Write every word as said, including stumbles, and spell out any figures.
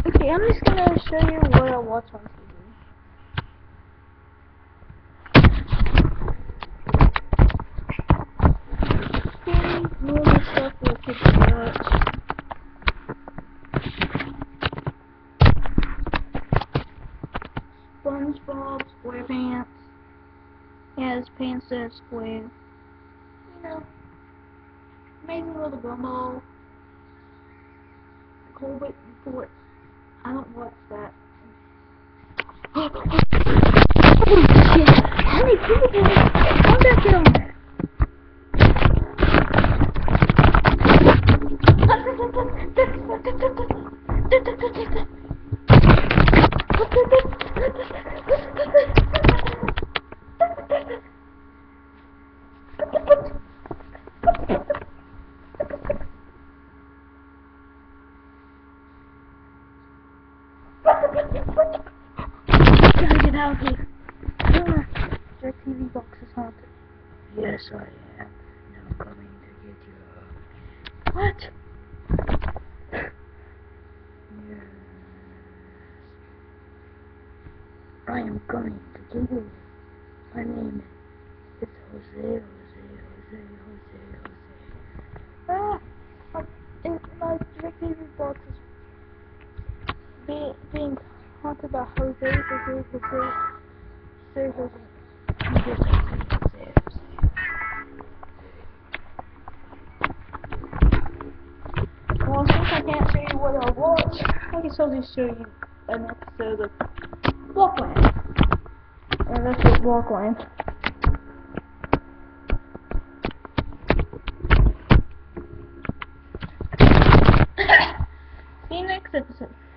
Okay, I'm just gonna show you what I watch on T V. Normal stuff that kids watch. SpongeBob SquarePants. Yeah, his pants are square. You know, Amazing Little Gumball. Colbert Report. I don't watch that. Oh shit! How many people do I got get on there? Gotta get out of here. Your T V box is haunted. Yes, I am. And I'm coming to get you. What? Yes. I am coming to get you. My name is Jose, Jose, Jose, Jose, Jose. Ah! In my T V box is being, being haunted by Jose, Jose, Jose, Jose, Jose. Yes, Jose, Jose, Jose. Well, since I can't show you what I watch, I can totally show you an episode of Walkland. And that's what Walkland. See you next episode.